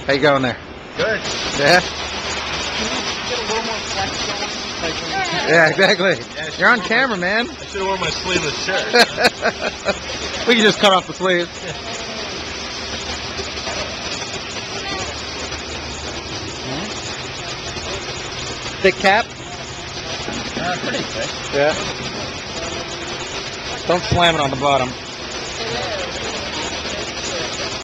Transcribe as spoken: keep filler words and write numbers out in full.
How you going there? Good. Yeah? Get a little more flex going. Yeah, exactly. Yeah, You're on camera, man. I should have worn my sleeveless shirt. We can just cut off the sleeves. Thick cap? Uh, pretty thick. Yeah. Don't slam it on the bottom.